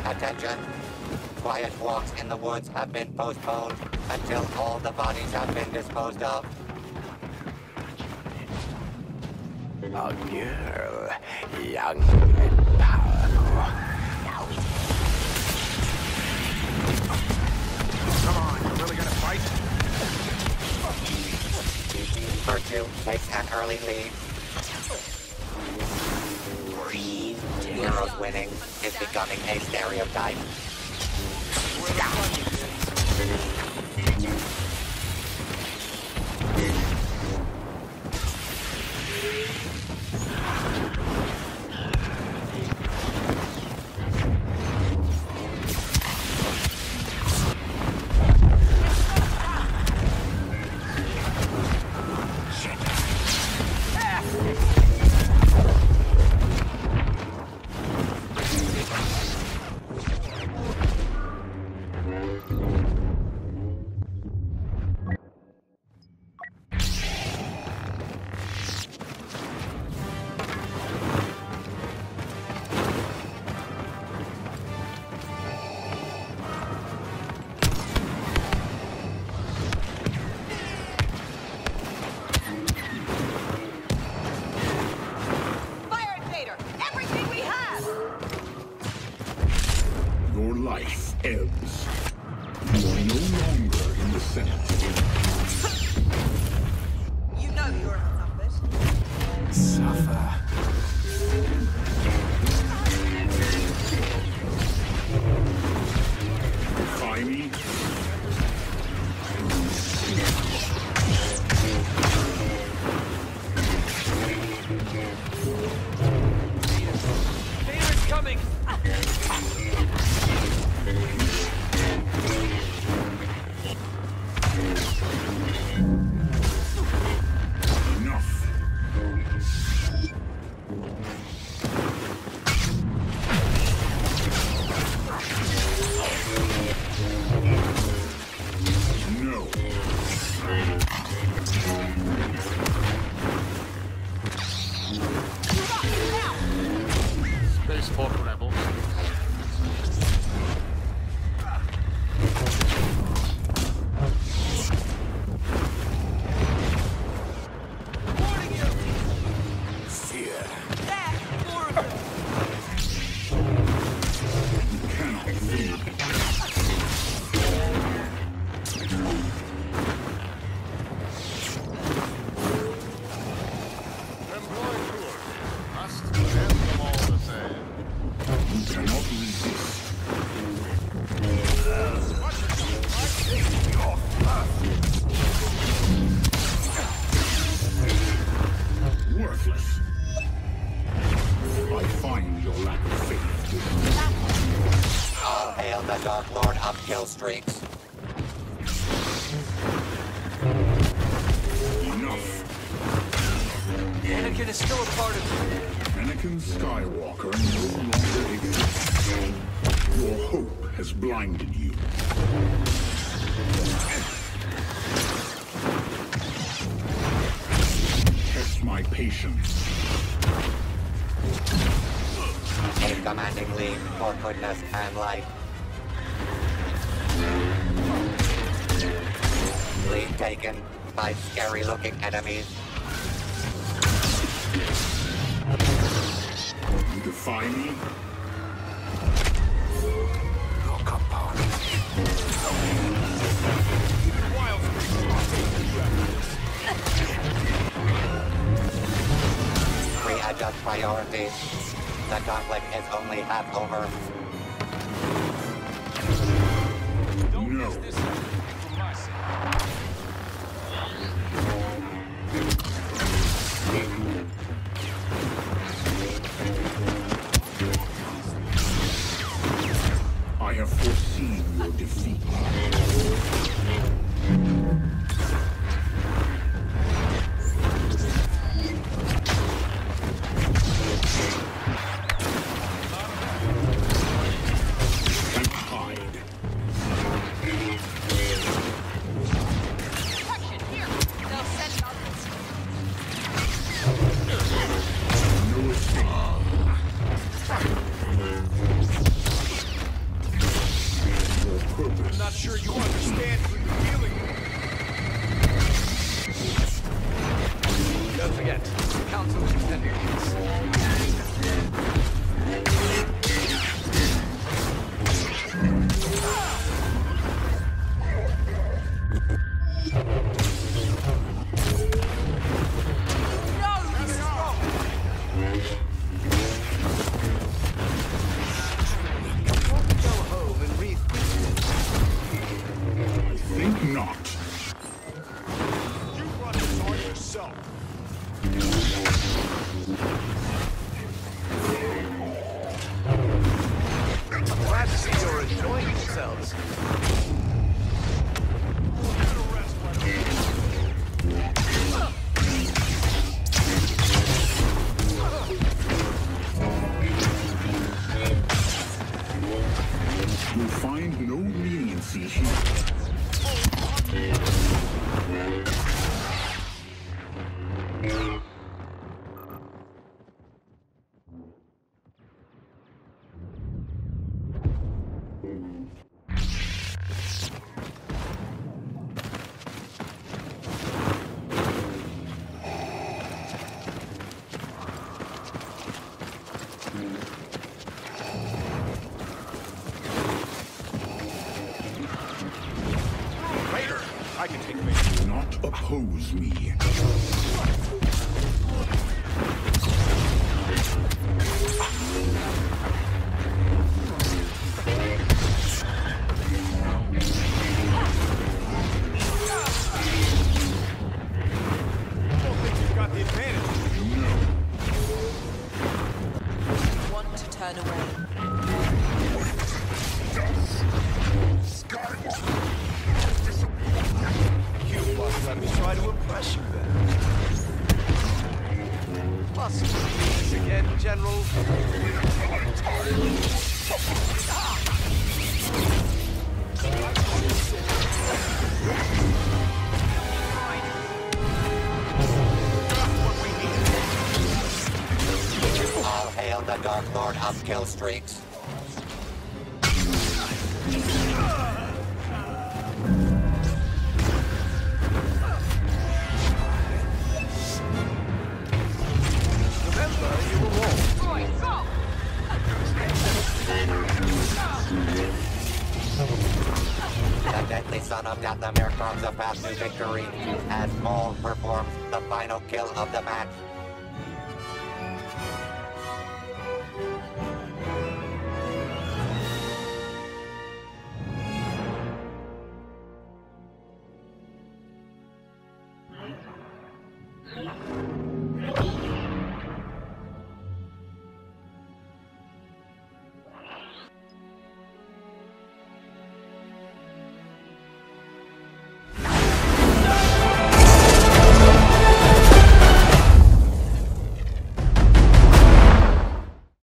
Attention. Quiet walks in the woods have been postponed until all the bodies have been disposed of. A girl, young and powerful. Now we Come on, you really gonna fight? Virtue takes an early lead. Heroes winning is becoming a stereotype. Your life ebbs. You are no longer in the Senate. You know you're outnumbered. suffer. Defy me? David's coming! Enough. No. Spaceport rebels. Fear. You cannot lead. Employ tours. Must end them all the same. You cannot resist. Worthless. I find your lack of faith dismal. All hail the Dark Lord of kill streaks. Enough. Anakin is still a part of you. Anakin Skywalker no longer exists. Your hope has blinded you. Test my patience. A commanding lead for goodness and light. Lead taken by scary-looking enemies. You defy me? Look upon Readjust priorities. The conflict is only half over. No. I have foreseen your defeat. Can't hide. They'll send others. No escape. enjoying themselves. You'll find no leniency here. Raider, I can take bait. Do not oppose me. I don't think you've got the advantage. Want to turn away. You must let me try to impress you then. Must please again, General. All hail the Dark Lord of Kill Streaks. Remember, you were wrong. Roy, go! The deadly son of Dathomir carves a path to victory as Maul performs the final kill of the match.